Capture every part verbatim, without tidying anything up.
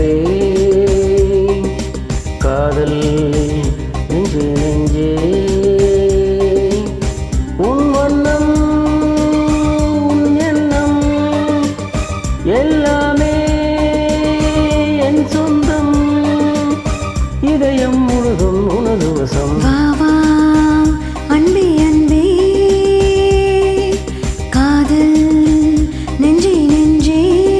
அன்பே காதல் நெஞ்சு நெஞ்சே உன் வண்ணம் உன் எண்ணம் எல்லாமே என் சொந்தம் இதயம் முழுதும் உனது வசம் வா வா அன்பே அன்பே காதல் நெஞ்சே நெஞ்சே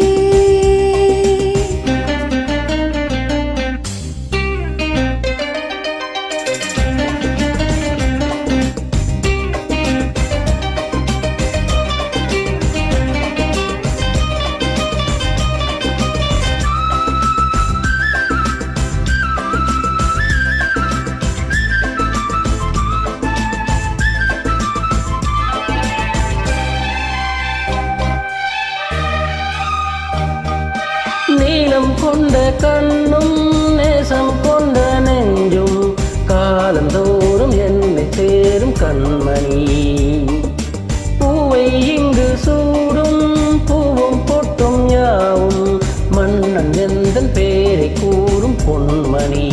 நீலம் கொண்ட கண்ணும் நேசம் கொண்ட நெஞ்சும் காலந்தோறும் என்னை சேரும் கண்மணி பூவை இங்கு சூடும் பூவும் பொட்டும் யாவும் மன்னன் எந்தன் பேரை கூறும் பொன்மணி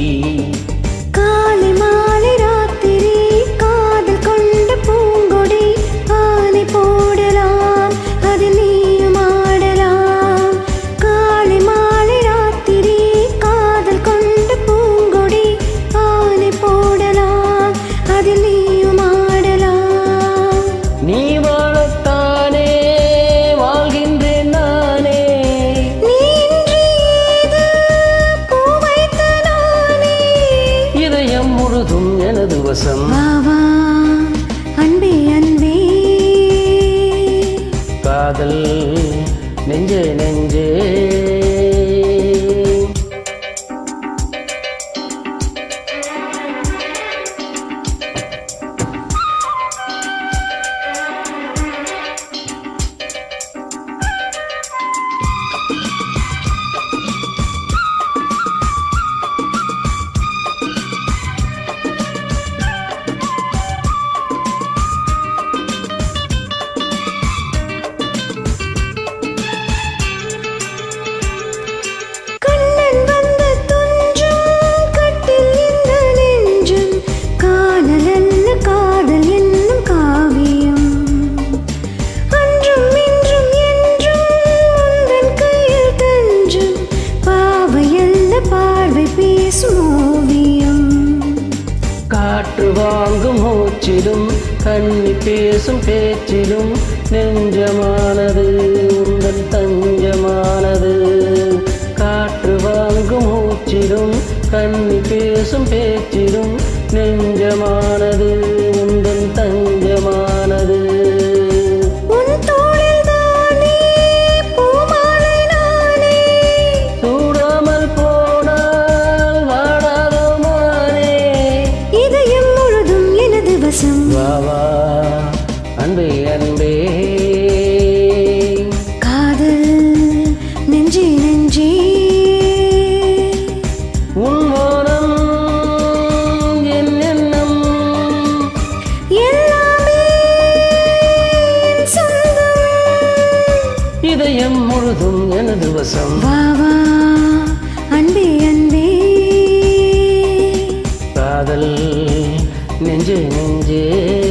காலை மாலை ராத்திரி காதல் கொண்ட பூங்கொடி ஆனை போடலாம் அது நீயும் ஆடலாம் காலை மாலை ராத்திரி காதல் கொண்ட பூங்கொடி ஆனை போடலாம் அது நீயும் ஆடலாம் நீ வாழத்தானே வாழ்கின்றேன் நானே நீ இன்றி ஏது பூ வைத்த நானே இதயம் முழுதும் எனது வசம் வா வா அன்பே அன்பே காதல் நெஞ்சே நெஞ்சே கண்ணன் வந்து துஞ்சும் கட்டில் இந்த நெஞ்சும் காதல் அல்ல காதல் என்னும் காவியம் அன்றும் இன்றும் என்றும் உந்தன் கையில் தஞ்சும் பாவையல்ல பார்வை பேசும் ஓவியம் காற்று வாங்கும் மூச்சிலும் கண்ணி பேசும் பேச்சிலும் நெஞ்சமானது உந்தன் தஞ்சமானது காற்று வாங்கும் மூச்சிலும் கண்ணி பேசும் பேச்சிலும் நெஞ்சமானது உந்தன் தஞ்சமானது உன் தோளில் தானே பூமாலை நானே சூடாமல் போனால் வாடாதோ மானே இதயம் முழுதும் எனது வசம் வா வா அன்பே அன்பே காதல் நெஞ்சே நெஞ்சே உன் மௌனம் என் எண்ணம் எல்லாமே என் சொந்தம் இதயம் முழுதும் எனது வசம் வா வா அன்பே அன்பே காதல் நெஞ்சே நெஞ்சே